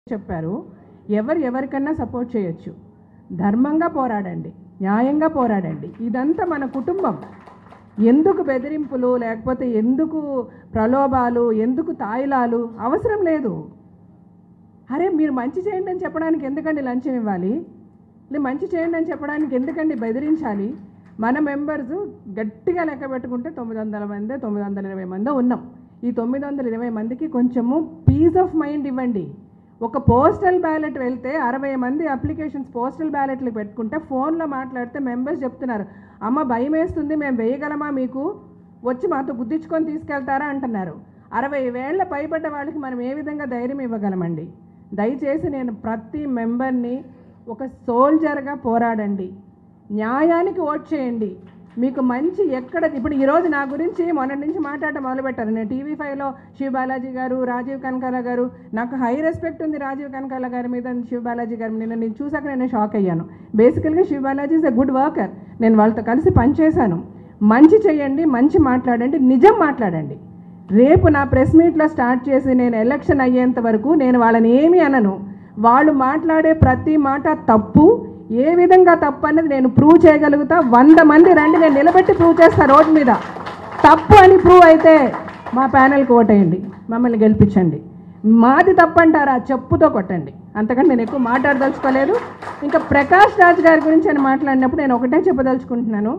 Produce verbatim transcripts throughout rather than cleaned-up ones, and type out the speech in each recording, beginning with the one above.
చెప్పారు. ఎవరు ఎవరికన్నా సపోర్ట్ చేయొచ్చు, ధర్మంగా పోరాడండి, న్యాయంగా పోరాడండి. ఇదంతా మన కుటుంబం. ఎందుకు బెదిరింపులు, లేకపోతే ఎందుకు ప్రలోభాలు, ఎందుకు తాయిలాలు అవసరం లేదు. అరే మీరు మంచి చేయండి అని చెప్పడానికి ఎందుకండి లంచం ఇవ్వాలి? లేదు మంచి చేయండి అని చెప్పడానికి ఎందుకండి బెదిరించాలి? మన మెంబర్స్ గట్టిగా లెక్క పెట్టుకుంటే తొమ్మిది వందల మంది తొమ్మిది వందల ఇరవై మంది ఉన్నాం. ఈ తొమ్మిది వందల ఇరవై మందికి కొంచెము పీస్ ఆఫ్ మైండ్ ఇవ్వండి. ఒక పోస్టల్ బ్యాలెట్ వెళ్తే అరవై మంది అప్లికేషన్స్ పోస్టల్ బ్యాలెట్లు పెట్టుకుంటే ఫోన్లో మాట్లాడితే మెంబర్స్ చెప్తున్నారు, అమ్మ భయం వేస్తుంది, మేము వేయగలమా, మీకు వచ్చి మాతో గుద్దించుకొని తీసుకెళ్తారా అంటున్నారు. అరవై వేళ్ల పైబడ్డ వాళ్ళకి మనం ఏ విధంగా ధైర్యం ఇవ్వగలమండి? దయచేసి నేను ప్రతి మెంబర్ని ఒక సోల్జర్గా పోరాడండి, న్యాయానికి ఓట్ చేయండి. మీకు మంచి ఎక్కడ ఇప్పుడు ఈరోజు నా గురించి మొన్నటి నుంచి మాట్లాడటం మొదలుపెట్టారు. నేను టీవీ ఫైవ్లో శివ్ బాలాజీ గారు, రాజీవ్ కనకాల గారు, నాకు హై రెస్పెక్ట్ ఉంది రాజీవ్ కనకాల గారి మీద, శివ్ బాలాజీ గారి నిన్న నేను చూసాక నేను షాక్ అయ్యాను. బేసికల్గా Shiv Balaji is a good worker. నేను వాళ్ళతో కలిసి పనిచేశాను. మంచి చేయండి, మంచి మాట్లాడండి, నిజం మాట్లాడండి. రేపు నా ప్రెస్ మీట్లో స్టార్ట్ చేసి నేను ఎలక్షన్ అయ్యేంత వరకు నేను వాళ్ళని ఏమీ అనను. వాళ్ళు మాట్లాడే ప్రతి మాట తప్పు, ఏ విధంగా తప్పు అనేది నేను ప్రూవ్ చేయగలుగుతా. వంద మంది రండి, నేను నిలబెట్టి ప్రూవ్ చేస్తా రోడ్డు మీద. తప్పు అని ప్రూవ్ అయితే మా ప్యానెల్కి ఓటేయండి, మమ్మల్ని గెలిపించండి. మాది తప్పు అంటారా, చెప్పుతో కొట్టండి. అంతకంటే నేను ఎక్కువ మాట్లాడదలుచుకోలేదు. ఇంకా ప్రకాష్ రాజ్ గారి గురించి అని మాట్లాడినప్పుడు నేను ఒకటే చెప్పదలుచుకుంటున్నాను.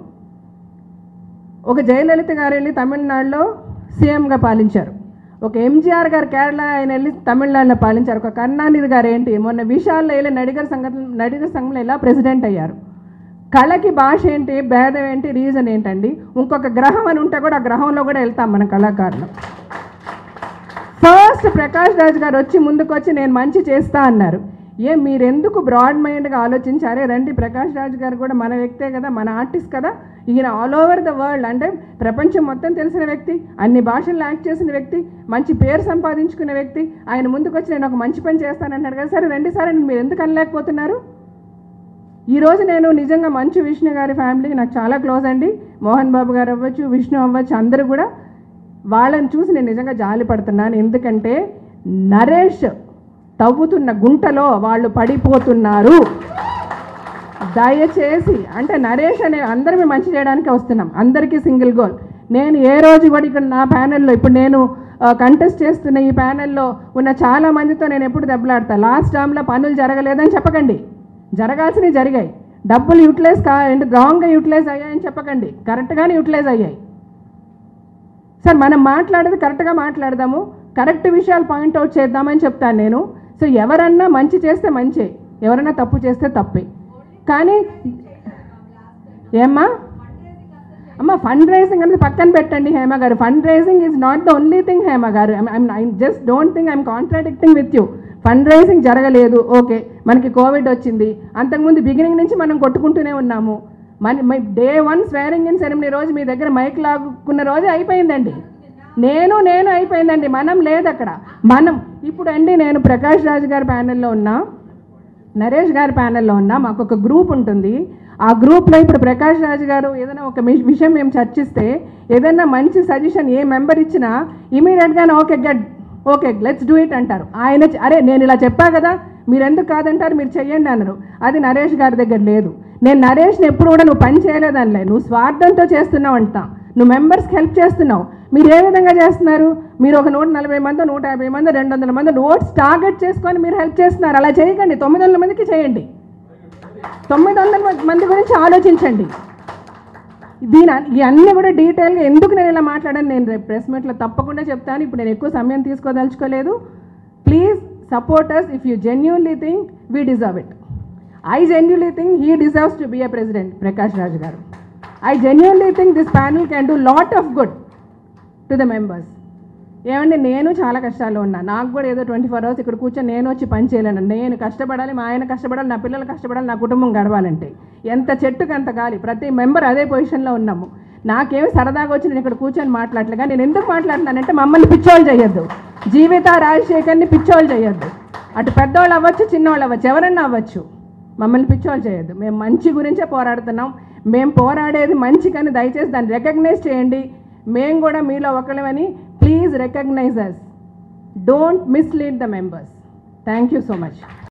ఒక జయలలిత గారు వెళ్ళి తమిళనాడులో సీఎంగా పాలించారు. ఒక ఎంజీఆర్ గారు కేరళ ఆయన వెళ్ళి తమిళనాడులో పాలించారు. ఒక కరుణానిధి గారు ఏంటి మొన్న విశాల్లో వెళ్ళి నడిగర్ సంఘటన నడిగర్ సంఘంలో ఎలా ప్రెసిడెంట్ అయ్యారు. కళకి భాష ఏంటి, భేదం ఏంటి, రీజన్ ఏంటండి? ఇంకొక గ్రహం అని ఉంటే కూడా ఆ గ్రహంలో కూడా వెళ్తాం మన కళాకారులు. ఫస్ట్ ప్రకాష్ రాజ్ గారు వచ్చి ముందుకు వచ్చి నేను మంచి చేస్తా అన్నారు. ఏ మీరెందుకు బ్రాడ్ మైండ్గా ఆలోచించారే? రండి, ప్రకాష్ రాజ్ గారు కూడా మన వ్యక్తే కదా, మన ఆర్టిస్ట్ కదా. ఈయన ఆల్ ఓవర్ ద వరల్డ్, అంటే ప్రపంచం మొత్తం తెలిసిన వ్యక్తి, అన్ని భాషల్లో యాక్ట్ చేసిన వ్యక్తి, మంచి పేరు సంపాదించుకున్న వ్యక్తి. ఆయన ముందుకు వచ్చి నేను ఒక మంచి పని చేస్తానన్నాడు కదా. సరే రండి సార్, మీరు ఎందుకు అనలేకపోతున్నారు? ఈరోజు నేను నిజంగా మంచు విష్ణు గారి ఫ్యామిలీకి నాకు చాలా క్లోజ్ అండి. మోహన్ బాబు గారు అవ్వచ్చు, విష్ణు అవ్వచ్చు, అందరూ కూడా. వాళ్ళని చూసి నేను నిజంగా జాలి పడుతున్నాను. ఎందుకంటే నరేష్ తవ్వుతున్న గుంటలో వాళ్ళు పడిపోతున్నారు. దయచేసి, అంటే నరేష్ అనే అందరినీ మంచి చేయడానికి వస్తున్నాం, అందరికీ సింగిల్ గోల్. నేను ఏ రోజు కూడా ఇక్కడ నా ప్యానెల్లో ఇప్పుడు నేను కంటెస్ట్ చేస్తున్న ఈ ప్యానెల్లో ఉన్న చాలా మందితో నేను ఎప్పుడు దెబ్బలాడతా. లాస్ట్ టర్మ్లో పనులు జరగలేదని చెప్పకండి, జరగాల్సినవి జరిగాయి. డబ్బులు యూటిలైజ్ కా రాంగ్గా యూటిలైజ్ అయ్యాయని చెప్పకండి, కరెక్ట్గానే యూటిలైజ్ అయ్యాయి. సార్ మనం మాట్లాడేది కరెక్ట్గా మాట్లాడదాము, కరెక్ట్ విషయాలు పాయింట్అవుట్ చేద్దామని చెప్తాను నేను. సో ఎవరన్నా మంచి చేస్తే మంచి, ఎవరన్నా తప్పు చేస్తే తప్పే. కానీ ఏమ్మా అమ్మ ఫండ్ రైజింగ్ అనేది పక్కన పెట్టండి Hema garu. Fund raising is not the only thing Hema garu. I just don't think I'm contradicting with you. Fund raising జరగలేదు, ఓకే, మనకి కోవిడ్ వచ్చింది. అంతకుముందు బిగినింగ్ నుంచి మనం కొట్టుకుంటూనే ఉన్నాము. మన day one swearing in ceremony రోజు మీ దగ్గర మైక్ లాగుకున్న రోజు అయిపోయిందండి. నేను నేను అయిపోయిందండి, మనం లేదు అక్కడ. మనం ఇప్పుడు అండి నేను ప్రకాష్ రాజ్ గారి ప్యానెల్లో ఉన్నా, నరేష్ గారి ప్యానెల్లో ఉన్నా. మాకు ఒక గ్రూప్ ఉంటుంది. ఆ గ్రూప్లో ఇప్పుడు ప్రకాష్ రాజ్ గారు ఏదైనా ఒక విషయం మేము చర్చిస్తే, ఏదైనా మంచి సజెషన్ ఏ మెంబర్ ఇచ్చినా ఇమీడియట్గానే okay get okay let's do it అంటారు. ఆయన అరే నేను ఇలా చెప్పా కదా, మీరు ఎందుకు కాదంటారు, మీరు చెయ్యండి అన్నారు. అది నరేష్ గారి దగ్గర లేదు. నేను నరేష్ని ఎప్పుడు కూడా నువ్వు పని చేయలేదనిలే, నువ్వు స్వార్థంతో చేస్తున్నావు అంటా. నువ్వు మెంబర్స్కి హెల్ప్ చేస్తున్నావు. మీరు ఏ విధంగా చేస్తున్నారు? మీరు ఒక నూట నలభై మంది నూట యాభై మంది రెండు వందల మంది ఓట్స్ టార్గెట్ చేసుకొని మీరు హెల్ప్ చేస్తున్నారు. అలా చేయకండి, తొమ్మిది వందల మందికి చేయండి. తొమ్మిది వందల మంది గురించి ఆలోచించండి. దీని ఇవన్నీ కూడా డీటెయిల్గా ఎందుకు నేను ఇలా మాట్లాడాను నేను రేపు ప్రెస్ మీట్లో తప్పకుండా చెప్తాను. ఇప్పుడు నేను ఎక్కువ సమయం తీసుకోదలుచుకోలేదు. Please support us if you genuinely think we deserve it. I genuinely think he deserves to be a president, Prakash Raj garu. I genuinely think this panel can do lot of good to the members. ఏమంటే నేను చాలా కష్టాల్లో ఉన్నా, నాకు కూడా ఏదో twenty four hours ఇక్కడ కూర్చొని నేను వచ్చి పని చేయలేను. నేను కష్టపడాలి, మా ఆయన కష్టపడాలి, నా పిల్లలు కష్టపడాలి, నా కుటుంబం గడవాలంటే ఎంత చెట్టుకు అంత గాలి. ప్రతి మెంబర్ అదే పొజిషన్లో ఉన్నాము. నాకేమి సరదాగా వచ్చి నేను ఇక్కడ కూర్చొని మాట్లాడలేగా. నేను ఎందుకు మాట్లాడుతున్నానంటే మమ్మల్ని పిచ్చోళ్ళు చేయొద్దు, జీవిత రాజశేఖర్ని పిచ్చోళ్ళు చేయొద్దు. అటు పెద్దవాళ్ళు అవ్వచ్చు, చిన్నవాళ్ళు అవ్వచ్చు, ఎవరన్నా అవ్వచ్చు, మమ్మల్ని పిచ్చోళ్ళు చేయొద్దు. మేము మంచి గురించే పోరాడుతున్నాం. మేము పోరాడేది మంచి, కానీ దయచేసి దాన్ని రికగ్నైజ్ చేయండి. మేము కూడా మీలో ఒకళ్ళమని please recognise us. Don't mislead the members. Thank you so much.